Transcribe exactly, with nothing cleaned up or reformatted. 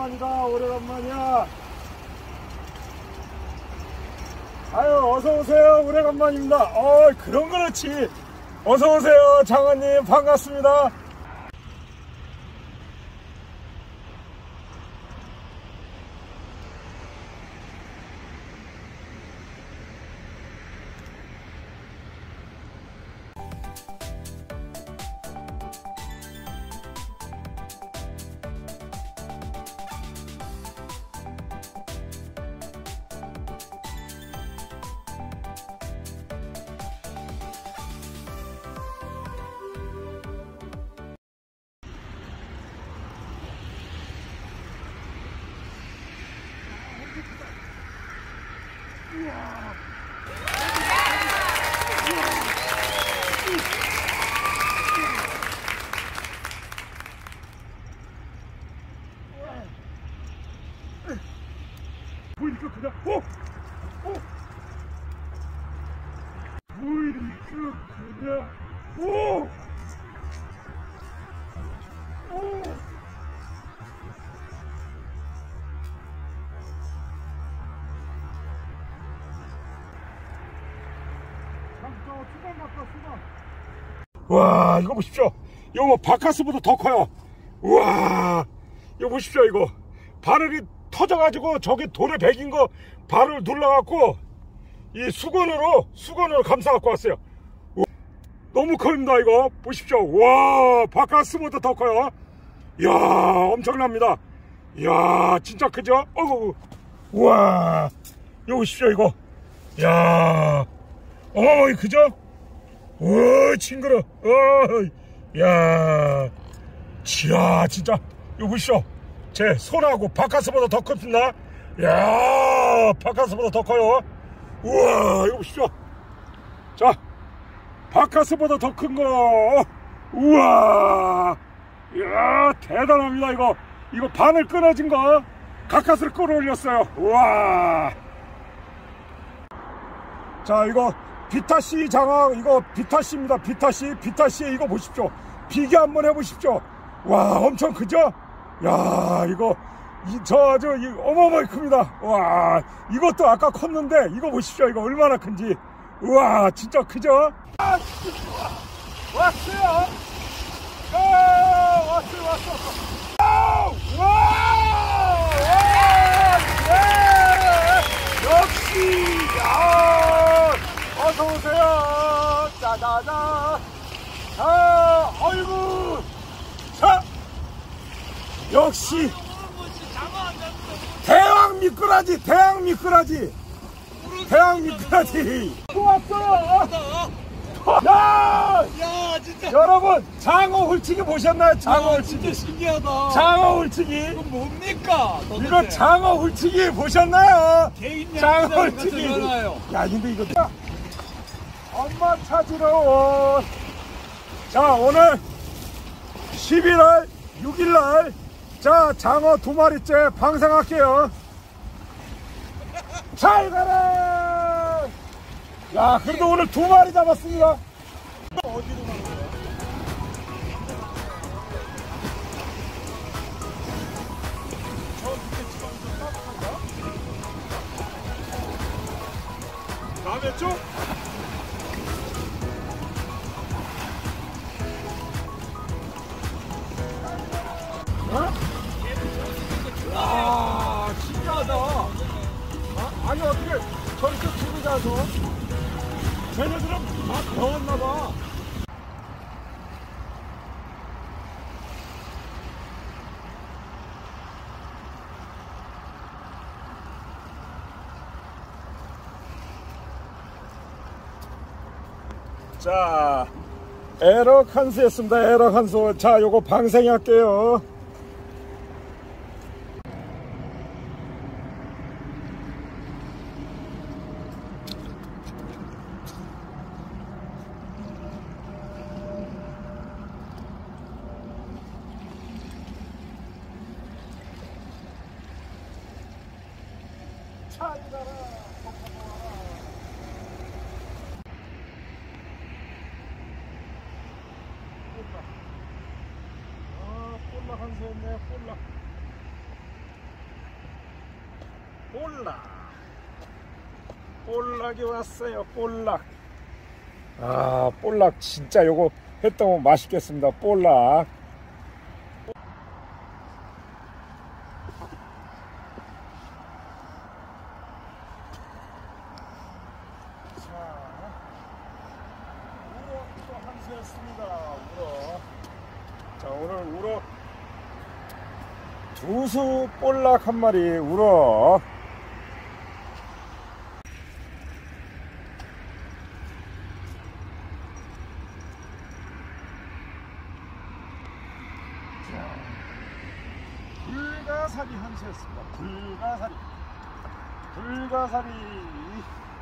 오래간만이다. 오래간만이야. 아유, 어서오세요. 오래간만입니다. 어, 그런 그렇지. 어서오세요. 장어님, 반갑습니다. 보이니까 그냥 오! 오! 보이니까 그냥 오! 오! 와, 이거 보십시오. 이거 뭐 바카스보다 더 커요. 우와, 이거 보십시오. 이거 바늘이 터져가지고 저기 돌에 베긴 거 발을 눌러갖고 이 수건으로 수건으로 감싸갖고 왔어요. 우와, 너무 큽니다. 이거 보십시오. 와, 바카스보다 더 커요. 이야, 엄청납니다. 이야, 진짜 크죠? 어구, 우와, 이거 보십시오. 이거, 이야, 어머머니 크죠? 오, 징그러. 어, 야, 지야, 진짜. 이거 보시죠. 제 손하고 바카스보다 더 큽니다. 야, 바카스보다 더 커요. 우와, 이거 보십시오. 자, 바카스보다 더 큰 거. 우와, 야, 대단합니다. 이거, 이거 바늘 끊어진 거 가까스를 끌어올렸어요. 우와. 자, 이거 비타씨 장어, 이거 비타씨입니다. 비타씨, 비타씨 이거 보십시오. 비교 한번 해보십시오. 와, 엄청 크죠? 야, 이거, 이, 저, 저, 이, 어마어마하게 큽니다. 와, 이것도 아까 컸는데, 이거 보십시오. 이거 얼마나 큰지. 우와, 진짜 크죠? 아, 왔어요! 아, 왔어요, 왔어, 왔어. 아, 와! 와! 예! 역시, 야! 어서오세요. 짜자자. 자, 어이구. 자, 역시 대왕 미꾸라지, 대왕 미꾸라지, 대왕 미꾸라지. 또 왔어요. 야, 야, 진짜. 여러분, 장어 홀치기 보셨나요? 장어 홀치기. 진짜 신기하다. 장어 홀치기. 이건 뭡니까? 도대체? 이거 장어 홀치기 보셨나요? 개인 장어 홀치기. 야, 근데 이거 엄마 찾으러 온. 자, 오늘 십일월 육일날 자, 장어 두 마리째 방생할게요. 잘 가라. 야, 그래도 오늘 두 마리 잡았습니다. 어디로 가는 거야? 저 밑에 지방에서 따뜻한가? 남의 쪽? 와, 신기하다. 아, 아니, 어떻게 저렇게 두고 자서 쟤네들은 막 배웠나봐. 자, 에럭 한수였습니다. 에럭 한수. 자, 요거 방생이 할게요. 아, 꼴라 한수였네. 꼴라. 볼락. 볼락이 왔어요. 볼락. 아, 볼락 진짜 요거 했더면 맛있겠습니다. 볼락. 했습니다. 우럭. 자, 오늘 우럭 두수 볼락 한 마리 우럭. 자, 불가사리 한 수였습니다. 불가사리. 불가사리.